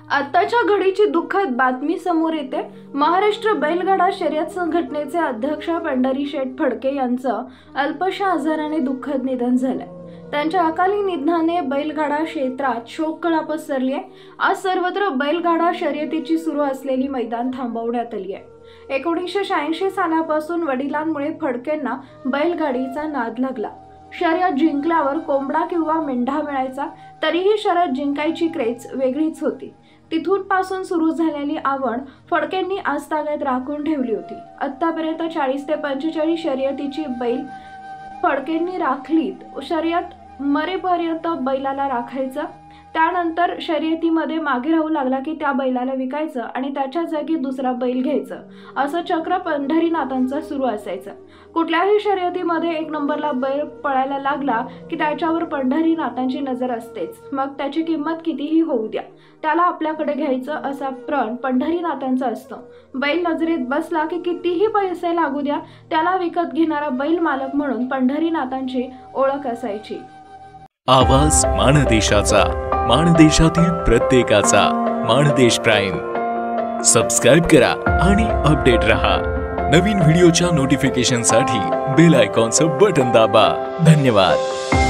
आताच्या घडीची दुःखद बातमी समोर येते। महाराष्ट्र बैलगाडा शर्यत संघटनेचे अध्यक्ष पंढरी शेठ फडके यांचं अल्पशा आजाराने दुःखद निधन झालंय। त्यांच्या अकाली निधनाने बैलगाडा क्षेत्रात शोककळा पसरली आहे। आज सर्वत्र बैलगाडा शर्यतीची सुरू असलेली मैदान थांबवण्यात आली आहे। 1986 सालापासून वडिलांमुळे फडकेंना बैलगाडीचा नाद लागला। शर्यत जिंकल्यावर कोंबडा किंवा मेंढा मिळायचा, तरीही शर्यत जिंकायची क्रेझ वेगळीच होती। तिथून पासून सुरू झालेली आवड फडकेंनी आजतागायत राखून ठेवली होती। आतापर्यंत 40 ते 45 शर्यतीची बैल फडकेंनी राखलीत। शर्यत मरेपर्यंत बैलाला राखायचं, त्यानंतर शर्यतीमध्ये मागे राहू लागला की त्या बैलाला विकायचं आणि त्याच्या जागी दुसरा बैल घ्यायचं, असं चक्र पंढरीनाथांचं सुरू असायचं। कुठल्याही शर्यतीमध्ये एक नंबरला बैल पळायला लागला की त्याच्यावर पंढरीनाथांची नजर असतेच। मग त्याची किंमत कितीही होऊ द्या, त्याला आपल्याकडे घ्यायचं असा प्रण पंढरीनाथांचा असतो। बैल नजरेत बसला की कितीही पैसे लागू द्या, त्याला विकत घेणारा बैल मालक म्हणून पंढरीनाथांची ओळख असायची। आवाज माणदेशाचा, माणदेशातील प्रत्येकाचा, माणदेश प्राईम। सबस्क्राइब करा आणि अपडेट रहा। नवीन व्हिडिओच्या नोटिफिकेशनसाठी बेल आयकॉनचं बटन दाबा। धन्यवाद।